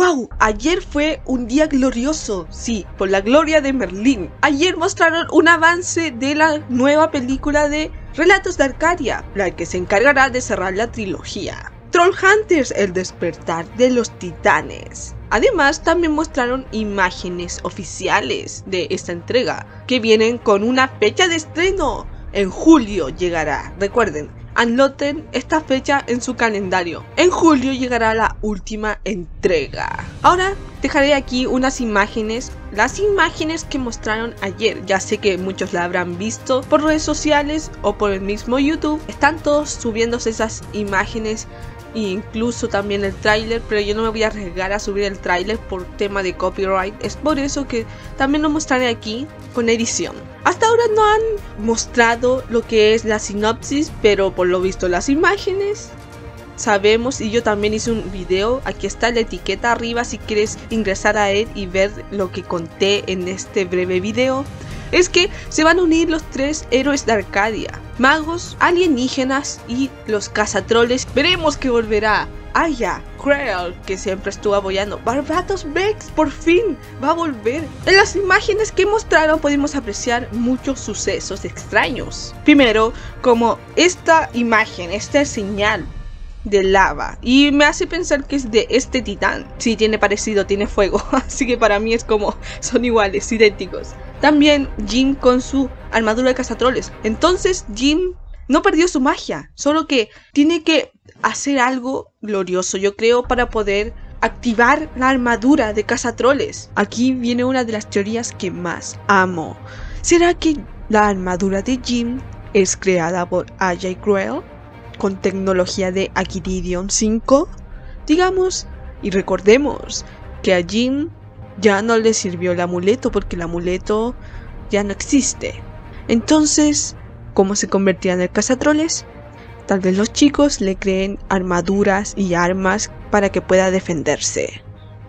¡Wow! Ayer fue un día glorioso, sí, por la gloria de Merlín. Ayer mostraron un avance de la nueva película de Relatos de Arcadia, la que se encargará de cerrar la trilogía. Trollhunters, el despertar de los titanes. Además, también mostraron imágenes oficiales de esta entrega, que vienen con una fecha de estreno. En julio llegará, recuerden. Anoten esta fecha en su calendario. En julio llegará la última entrega. Ahora dejaré aquí unas imágenes, las imágenes que mostraron ayer. Ya sé que muchos la habrán visto por redes sociales o por el mismo YouTube. Están todos subiéndose esas imágenes e incluso también el tráiler, pero yo no me voy a arriesgar a subir el tráiler por tema de copyright. Es por eso que también lo mostraré aquí con edición. Hasta ahora no han mostrado lo que es la sinopsis, pero por lo visto las imágenes sabemos, y yo también hice un video, aquí está la etiqueta arriba si quieres ingresar a él y ver lo que conté en este breve video. Es que se van a unir los tres héroes de Arcadia, magos, alienígenas y los cazatroles. Veremos que volverá Aya, Creel, que siempre estuvo apoyando. Barbatos Vex, por fin, va a volver. En las imágenes que mostraron pudimos apreciar muchos sucesos extraños. Primero, como esta imagen, esta señal de lava, y me hace pensar que es de este titán. Sí, tiene parecido, tiene fuego, así que para mí es como son iguales, idénticos. También Jim con su armadura de cazatroles. Entonces Jim no perdió su magia, solo que tiene que hacer algo glorioso, yo creo, para poder activar la armadura de cazatroles. Aquí viene una de las teorías que más amo. ¿Será que la armadura de Jim es creada por Aya y Creel con tecnología de Aquiridion 5? Digamos y recordemos que a Jim ya no le sirvió el amuleto porque el amuleto ya no existe. Entonces, ¿cómo se convertirá en el cazatroles? Tal vez los chicos le creen armaduras y armas para que pueda defenderse.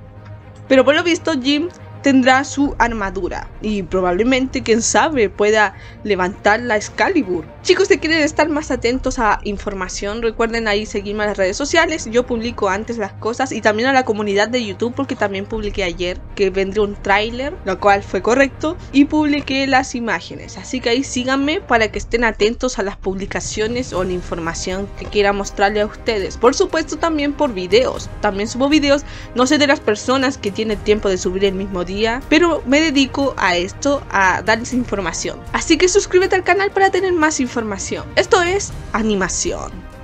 Pero por lo visto Jim tendrá su armadura y probablemente, quién sabe, pueda levantar la Excalibur. Chicos, si quieren estar más atentos a información, recuerden ahí seguirme en las redes sociales. Yo publico antes las cosas, y también a la comunidad de YouTube, porque también publiqué ayer que vendría un tráiler, lo cual fue correcto, y publiqué las imágenes. Así que ahí síganme para que estén atentos a las publicaciones o la información que quiera mostrarle a ustedes. Por supuesto, también por videos. También subo videos, no sé de las personas que tienen tiempo de subir el mismo día, pero me dedico a esto, a darles información. Así que suscríbete al canal para tener más información. Esto es animación.